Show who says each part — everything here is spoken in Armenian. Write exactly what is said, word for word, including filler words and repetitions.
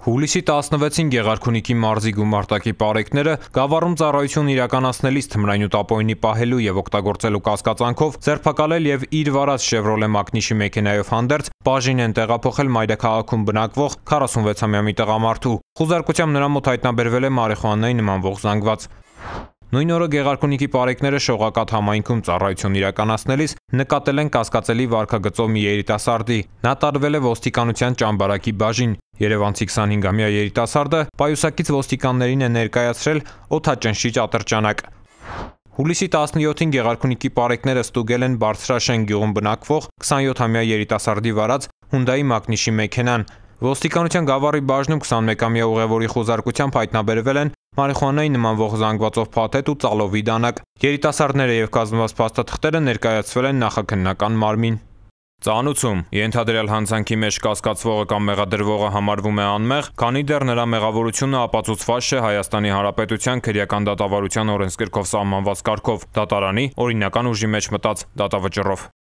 Speaker 1: Հուլիսի տասնվեցին Գեղարքունիքի մարզի գումարտակի պարեկները Գավառում ծառայություն իրականացնելիս թմրանյութ ապօրինի պահելու եւ օգտագործելու կասկածանքով ձերբակալել եւ իր վարած Chevrolet Mակնիշի մեքենայով հանդերձ բաժին են տեղափոխել մայրաքաղաքում բնակվող քառասունվեցամյա մի տղամարդու։ Խուզարկությամբ նրա մոտ հայտնաբերվել է մարիխուանայի նմանվող զանգված։ Նույն օրը Գեղարքունիքի պարեկները Շողակաթ համայնքում ծառայություն իրականացնելիս նկատել են կասկածելի վարքագծով մի երիտասարդի։ Նա տարվել է ոստիկանության ճամբարակի բաժին։ Երևանցի քսանհինգամյա երիտասարդը պայուսակից ոստիկաններին է ներկայացրել օդաճնշիչ ատրճանակ։ Հուլիսի տասնյոթին Գեղարքունիքի պարեկները ստուգել են Բարձրաշեն գյուղում բնակվող քսանյոթամյա երիտասարդի վարած Hyundai Mակնիշի մեքենան։ Ոստիկանության Գավառի բաժնում քսանմեկամյա ուղևորի խուզարկությամբ հայտնաբերվել են մարիխուանայի նմանվող զանգվածով փաթեթ ու ծալովի դանակ։ Երիտասարդները եւ կազմված փաստաթղթերը ներկայացվել են նախաքննական մարմին։ Ծանուցում ենթադրյալ հանցանքի մեջ կասկածվողը կամ մեղադրվողը համարվում է անմեղ, քանի դեռ նրա մեղավորությունը ապացուցված չէ Հայաստանի Հանրապետության քրեական դատավարության օրենսգրքով սահմանված կարգով՝ դատարանի օրինական ուժի մեջ մտած դատավճռով։